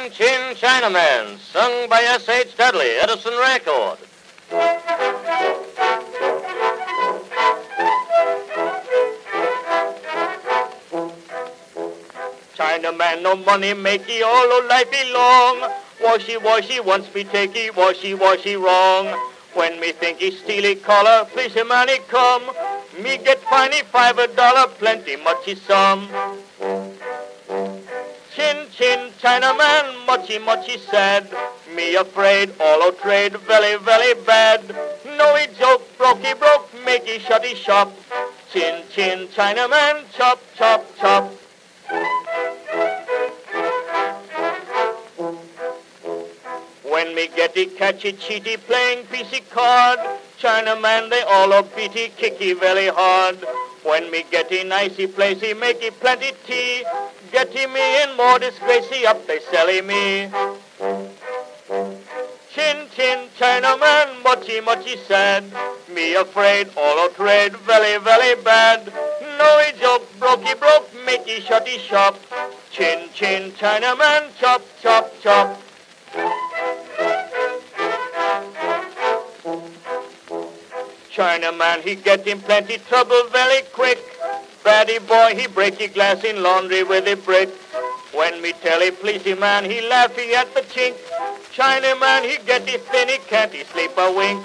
Chin Chin Chinaman, sung by S.H. Dudley, Edison record. Chinaman, no money, makee, all lifee long. Washee, washee, once me takee, washee, washee, wrong. When me thinkee, stealee collar, fisherman he come. Me get finee $5, plenty muchee sum. Chin Chin Chinaman, Muchee Muchee sad. Me afraid, all trade, very, very bad. No he joke, Brokee broke, Makee shuttee shop. Chin Chin Chinaman, chop, chop, chop. When me gette, catchee, cheatee, playing PC card. Chinaman, they all a beatee, kickee very hard. When me gette nicey placey, makee plenty tea. Gette me in more disgracey, up they selly me. Chin Chin Chinaman, Muchee Muchee sad. Me afraid, all trade, very, very bad. No he joke, Brokee broke, Makee shuttee shop. Chin Chin Chinaman, chop, chop, chop. Chinaman, he get in plenty trouble very quick. Baddie boy, he break your glass in laundry with a brick. When me tell a pleasey man, he laughy at the chink. Chinaman, he get his finee, can't he sleep a wink.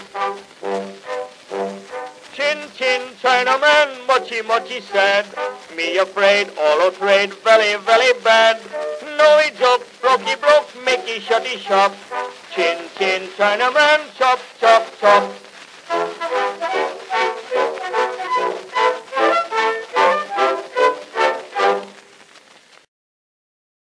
Chin Chin Chinaman, Muchee Muchee sad. Me afraid, all trade, very, very bad. No he joke, Brokee broke, Makee shuttee shop. Chin Chin Chinaman, chop, chop, chop.